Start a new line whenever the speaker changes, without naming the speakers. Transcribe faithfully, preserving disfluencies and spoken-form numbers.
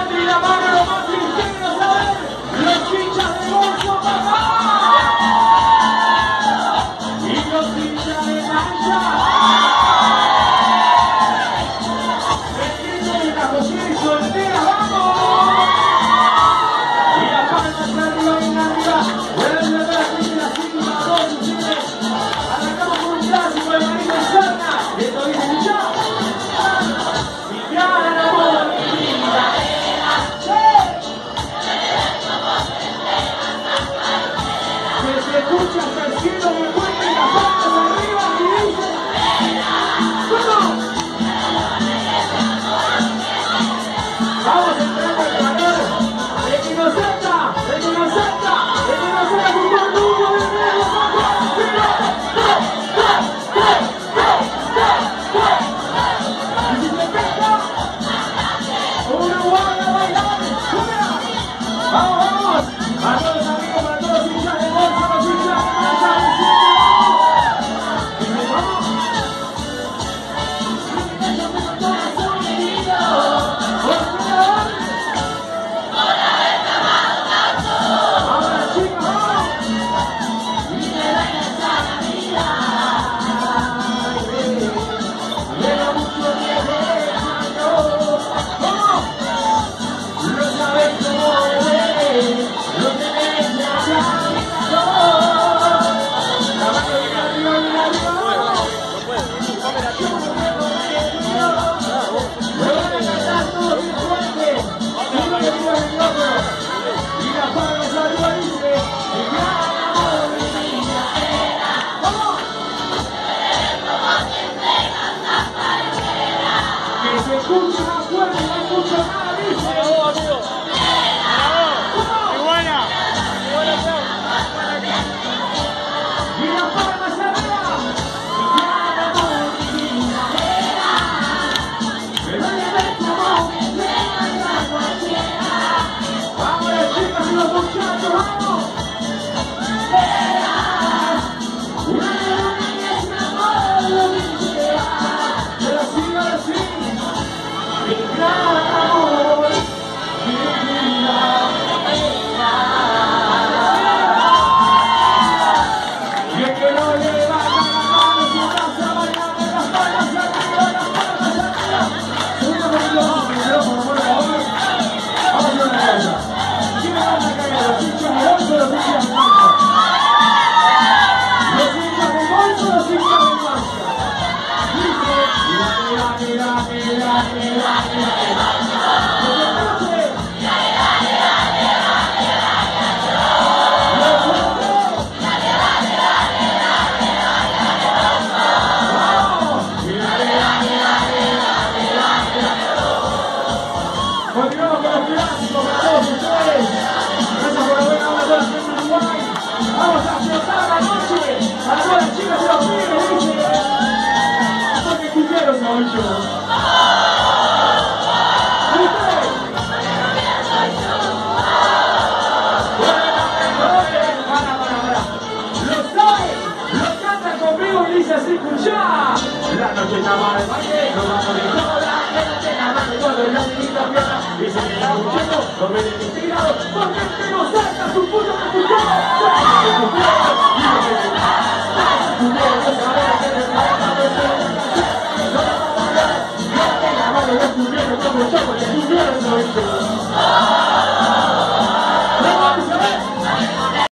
levanten la mano lo más sinceros, a ver, los hinchas de Bolso, papá. Y los hinchas de Mancha. El grito de la José y soltera, vamos. Y la palma hacia arriba, bien arriba. Vuelve a ver aquí la cinta, dos, ustedes. Arrancamos con un clásico de Marina Serna. Esto dice escuchar. Mi gran amor, mi vida. Que se escucha hasta el cielo, me cuenta y las palmas arriba y dice. ¿Cómo? Vamos entrando al calor. De que nos salta, de que nos salta, de que nos salta con todo el mundo de nuevo. Y si se pesca, una guarda bailar. Vamos, vamos. Para todos los amigos, para todos los hinchas de Bolsa, los hinchas de Mancha, los hinchas de Bolsa. Vamos. Continuamos con los clásicos para todos ustedes. Gracias por la buena onda a toda la gente de Uruguay. Vamos a explotar la noche para todas las chicas y los pibes, dice. Porque cuqueros soy yo. ¿Ustedes? Para, para, para. Lo saben, lo cantan conmigo y dice así, escuchá. La noche está para el baile, no vamos de joda. Cuando el latiguito empieza y se queda escuchando, no ven el inspirado, porque el que no salta su puto me escuchó. Salta su puto, y no me escuchó. Salta su puto, no sabe hacer el trabajo de ser la canción. No la va a bailar, no te la mano, no estuvieron como yo, porque estuvieron soy yo.